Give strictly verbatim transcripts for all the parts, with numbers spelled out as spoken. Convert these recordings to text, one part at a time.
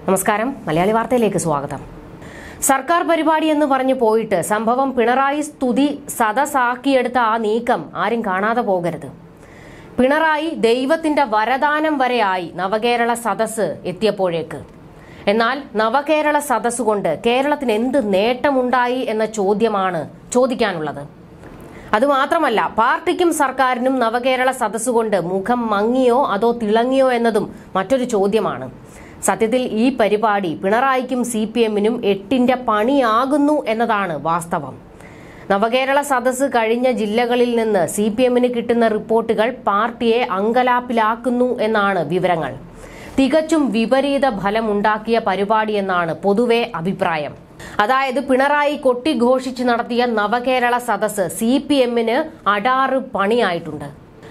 നമസ്കാരം, മലയാളി വാർത്തയിലേക്ക് സ്വാഗതം. സർക്കാർ പരിപാടി എന്ന് പറഞ്ഞു പോയിട്ട് സംഭവം പിണറായി സ്തുതി സദസാക്കിയെടുത്ത ആ നീക്കം ആരും കാണാതെ പോകരുത്. പിണറായി ദൈവത്തിന്റെ വരദാനം വരെയായി നവകേരള സദസ് എത്തിയപ്പോഴേക്ക്. എന്നാൽ നവകേരള സദസ് കൊണ്ട് കേരളത്തിന് എന്ത് നേട്ടമുണ്ടായി എന്ന ചോദ്യമാണ് ചോദിക്കാനുള്ളത്. അതുമാത്രമല്ല, പാർട്ടിക്കും സർക്കാരിനും നവകേരള സദസ് കൊണ്ട് മുഖം മങ്ങിയോ അതോ തിളങ്ങിയോ എന്നതും മറ്റൊരു ചോദ്യമാണ്. സത്യത്തിൽ ഈ പരിപാടി പിണറായിക്കും സി പി എമ്മിനും എട്ടിന്റെ പണിയാകുന്നു എന്നതാണ് വാസ്തവം. നവകേരള സദസ് കഴിഞ്ഞ ജില്ലകളിൽ നിന്ന് സി പി എമ്മിന് കിട്ടുന്ന റിപ്പോർട്ടുകൾ പാർട്ടിയെ അങ്കലാപ്പിലാക്കുന്നു എന്നാണ് വിവരങ്ങൾ. തികച്ചും വിപരീത ഫലമുണ്ടാക്കിയ പരിപാടിയെന്നാണ് പൊതുവെ അഭിപ്രായം. അതായത് പിണറായി കൊട്ടിഘോഷിച്ച് നടത്തിയ നവകേരള സദസ് സി പി എമ്മിന് അടാറ് പണിയായിട്ടുണ്ട്.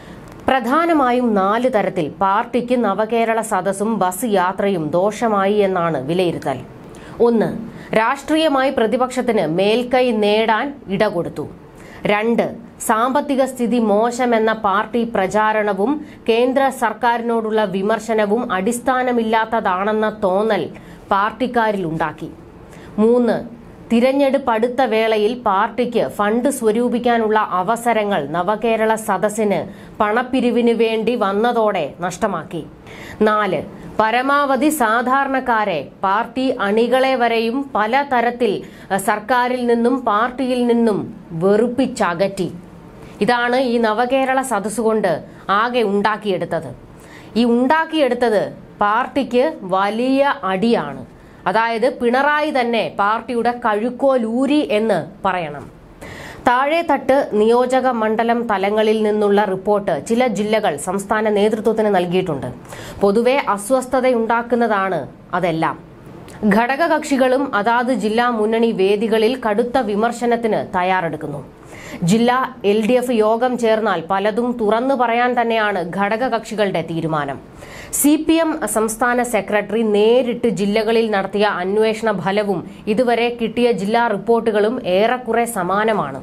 പ്രധാനമായും നാല് തരത്തിൽ പാർട്ടിക്ക് നവകേരള സദസ്സും ബസ് യാത്രയും ദോഷമായി എന്നാണ് വിലയിരുത്തൽ. ഒന്ന്, രാഷ്ട്രീയമായി പ്രതിപക്ഷത്തിന് മേൽക്കൈ നേടാൻ ഇടകൊടുത്തു. രണ്ട്, സാമ്പത്തിക സ്ഥിതി മോശമെന്ന പാർട്ടി പ്രചാരണവും കേന്ദ്ര സർക്കാരിനോടുള്ള വിമർശനവും അടിസ്ഥാനമില്ലാത്തതാണെന്ന തോന്നൽ പാർട്ടിക്കാരിലുണ്ടാക്കി. മൂന്ന്, തിരഞ്ഞെടുപ്പ് അടുത്ത വേളയിൽ പാർട്ടിക്ക് ഫണ്ട് സ്വരൂപിക്കാനുള്ള അവസരങ്ങൾ നവകേരള സദസ്സിന് പണപ്പിരിവിന് വേണ്ടി വന്നതോടെ നഷ്ടമാക്കി. നാല്, പരമാവധി സാധാരണക്കാരെ പാർട്ടി അണികളെ വരെയും പലതരത്തിൽ സർക്കാരിൽ നിന്നും പാർട്ടിയിൽ നിന്നും വെറുപ്പിച്ചകറ്റി. ഇതാണ് ഈ നവകേരള സദസ് കൊണ്ട് ആകെ ഉണ്ടാക്കിയെടുത്തത്. ഈ ഉണ്ടാക്കിയെടുത്തത് പാർട്ടിക്ക് വലിയ അടിയാണ്. അതായത് പിണറായി തന്നെ പാർട്ടിയുടെ കഴുക്കോലൂരി എന്ന് പറയണം. താഴെത്തട്ട് നിയോജക മണ്ഡലം തലങ്ങളിൽ നിന്നുള്ള റിപ്പോർട്ട് ചില ജില്ലകൾ സംസ്ഥാന നേതൃത്വത്തിന് നൽകിയിട്ടുണ്ട്. പൊതുവെ അസ്വസ്ഥതയുണ്ടാക്കുന്നതാണ് അതെല്ലാം. ഘടകകക്ഷികളും അതാത് ജില്ലാ മുന്നണി വേദികളിൽ കടുത്ത വിമർശനത്തിന് തയ്യാറെടുക്കുന്നു. ജില്ലാ എൽ ഡി എഫ് യോഗം ചേർന്നാൽ പലതും തുറന്നു പറയാൻ തന്നെയാണ് ഘടകകക്ഷികളുടെ തീരുമാനം. സി പി എം സംസ്ഥാന സെക്രട്ടറി നേരിട്ട് ജില്ലകളിൽ നടത്തിയ അന്വേഷണ ഫലവും ഇതുവരെ കിട്ടിയ ജില്ലാ റിപ്പോർട്ടുകളും ഏറെക്കുറെ സമാനമാണ്.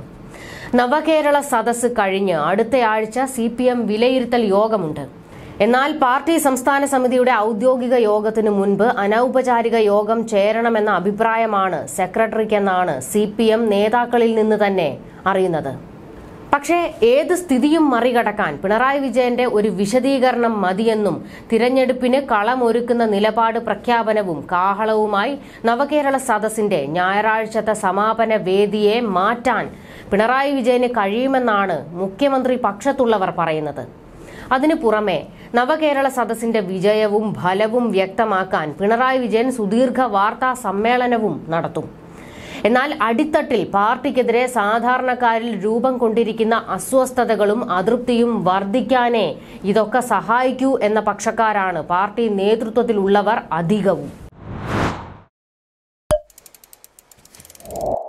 നവകേരള സദസ് കഴിഞ്ഞ് അടുത്തയാഴ്ച സി പി എം വിലയിരുത്തൽ യോഗമുണ്ട്. എന്നാൽ പാർട്ടി സംസ്ഥാന സമിതിയുടെ ഔദ്യോഗിക യോഗത്തിന് മുൻപ് അനൌപചാരിക യോഗം ചേരണമെന്ന അഭിപ്രായമാണ് സെക്രട്ടറിക്കെന്നാണ് സി പി എം നേതാക്കളിൽ നിന്ന് തന്നെ അറിയുന്നത്. പക്ഷേ ഏത് സ്ഥിതിയും മറികടക്കാൻ പിണറായി വിജയന്റെ ഒരു വിശദീകരണം മതിയെന്നും തിരഞ്ഞെടുപ്പിന് കളമൊരുക്കുന്ന നിലപാട് പ്രഖ്യാപനവും കാഹളവുമായി നവകേരള സദസ്സിന്റെ ഞായറാഴ്ചത്തെ സമാപന വേദിയെ മാറ്റാൻ പിണറായി വിജയന് കഴിയുമെന്നാണ് മുഖ്യമന്ത്രി പക്ഷത്തുള്ളവർ പറയുന്നത്. അതിനു പുറമെ നവകേരള സദസ്സിന്റെ വിജയവും ഫലവും വ്യക്തമാക്കാൻ പിണറായി വിജയൻ സുദീർഘ വാർത്താ സമ്മേളനവും നടത്തും. എന്നാൽ അടിത്തട്ടിൽ പാർട്ടിക്കെതിരെ സാധാരണക്കാരിൽ രൂപം കൊണ്ടിരിക്കുന്ന അസ്വസ്ഥതകളും അതൃപ്തിയും വർദ്ധിക്കാനേ ഇതൊക്കെ സഹായിക്കൂ എന്ന പക്ഷക്കാരാണ് പാർട്ടി നേതൃത്വത്തിലുള്ളവർ അധികവും.